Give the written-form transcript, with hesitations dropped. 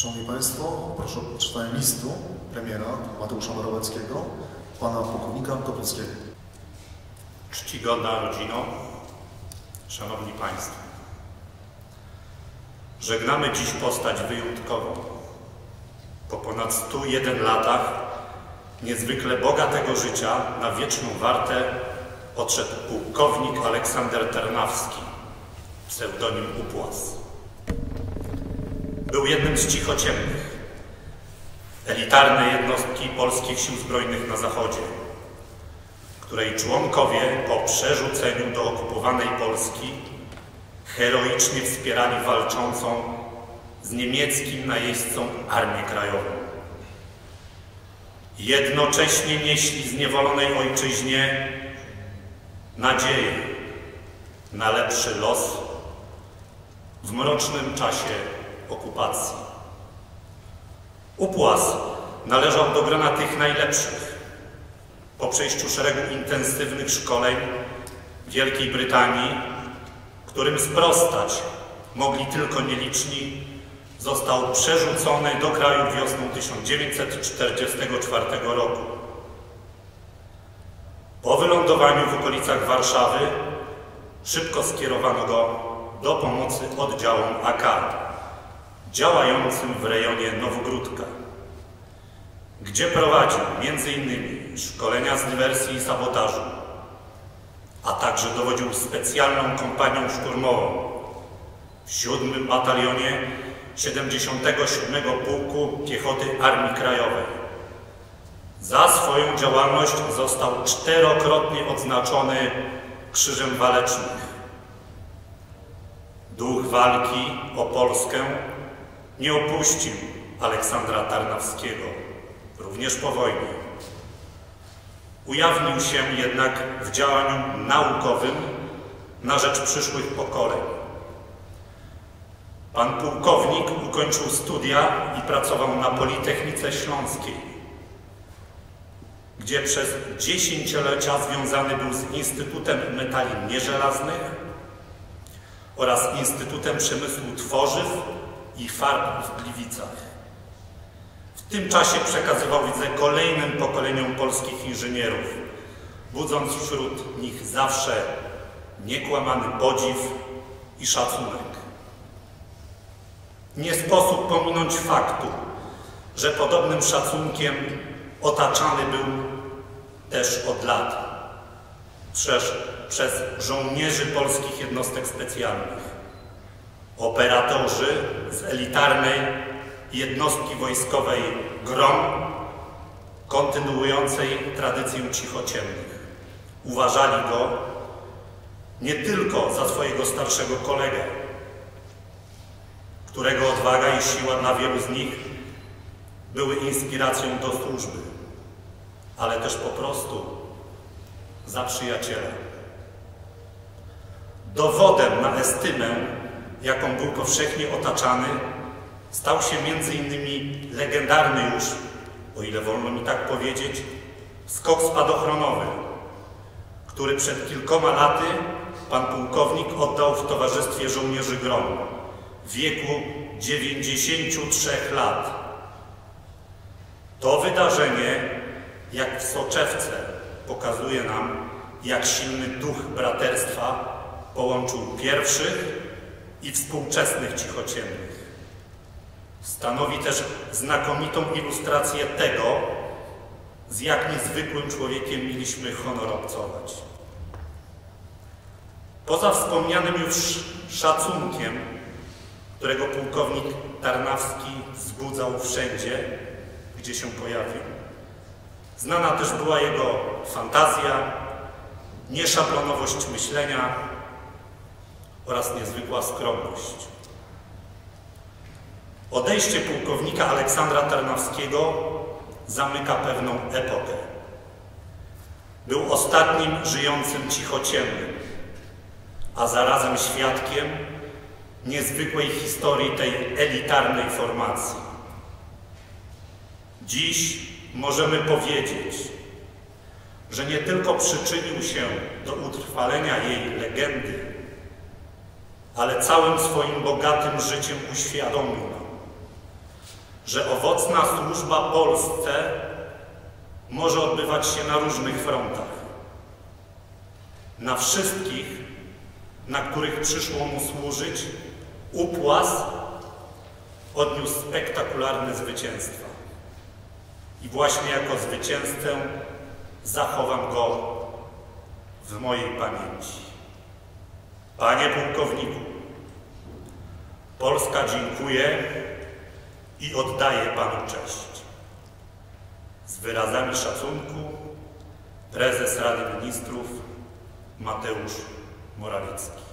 Szanowni Państwo, proszę o przeczytanie listu premiera Mateusza Morawieckiego, pana pułkownika Koprywskiego. Czcigodna rodzino, Szanowni Państwo, żegnamy dziś postać wyjątkową. Po ponad 101 latach niezwykle bogatego życia na wieczną wartę odszedł pułkownik Aleksander Tarnawski, pseudonim Upłaz. Był jednym z cichociemnych, elitarnej jednostki polskich sił zbrojnych na Zachodzie, której członkowie po przerzuceniu do okupowanej Polski heroicznie wspierali walczącą z niemieckim najeźdźcą Armię Krajową. Jednocześnie nieśli zniewolonej ojczyźnie nadzieję na lepszy los w mrocznym czasie okupacji. Upłaz należał do grona tych najlepszych. Po przejściu szeregu intensywnych szkoleń w Wielkiej Brytanii, którym sprostać mogli tylko nieliczni, został przerzucony do kraju wiosną 1944 roku. Po wylądowaniu w okolicach Warszawy szybko skierowano go do pomocy oddziałom AK, działającym w rejonie Nowogródka, gdzie prowadził m.in. szkolenia z dywersji i sabotażu, a także dowodził specjalną kompanią szturmową w 7. batalionie 77. Pułku Piechoty Armii Krajowej. Za swoją działalność został 4-krotnie odznaczony Krzyżem Walecznych. Duch walki o Polskę nie opuścił Aleksandra Tarnawskiego, również po wojnie. Ujawnił się jednak w działaniu naukowym na rzecz przyszłych pokoleń. Pan pułkownik ukończył studia i pracował na Politechnice Śląskiej, gdzie przez dziesięciolecia związany był z Instytutem Metali Nieżelaznych oraz Instytutem Przemysłu Tworzyw i Farb w Gliwicach. W tym czasie przekazywał wiedzę kolejnym pokoleniom polskich inżynierów, budząc wśród nich zawsze niekłamany podziw i szacunek. Nie sposób pominąć faktu, że podobnym szacunkiem otaczany był też od lat przez żołnierzy polskich jednostek specjalnych, operatorzy z elitarnej jednostki wojskowej GROM, kontynuującej tradycję cichociemnych. Uważali go nie tylko za swojego starszego kolegę, którego odwaga i siła dla wielu z nich były inspiracją do służby, ale też po prostu za przyjaciela. Dowodem na estymę, jaką był powszechnie otaczany, stał się m.in. legendarny już, o ile wolno mi tak powiedzieć, skok spadochronowy, który przed kilkoma laty pan pułkownik oddał w towarzystwie żołnierzy GROM w wieku 93 lat. To wydarzenie, jak w soczewce, pokazuje nam, jak silny duch braterstwa połączył pierwszych i współczesnych cichociemnych. Stanowi też znakomitą ilustrację tego, z jak niezwykłym człowiekiem mieliśmy honor obcować. Poza wspomnianym już szacunkiem, którego pułkownik Tarnawski wzbudzał wszędzie, gdzie się pojawił, znana też była jego fantazja, nieszablonowość myślenia oraz niezwykła skromność. Odejście pułkownika Aleksandra Tarnawskiego zamyka pewną epokę. Był ostatnim żyjącym cichociemnym, a zarazem świadkiem niezwykłej historii tej elitarnej formacji. Dziś możemy powiedzieć, że nie tylko przyczynił się do utrwalenia jej legendy, ale całym swoim bogatym życiem uświadomił nam, że owocna służba Polsce może odbywać się na różnych frontach. Na wszystkich, na których przyszło mu służyć, upłaz odniósł spektakularne zwycięstwa. I właśnie jako zwycięzcę zachowam go w mojej pamięci. Panie pułkowniku, Polska dziękuje i oddaje Panu cześć. Z wyrazami szacunku prezes Rady Ministrów Mateusz Morawiecki.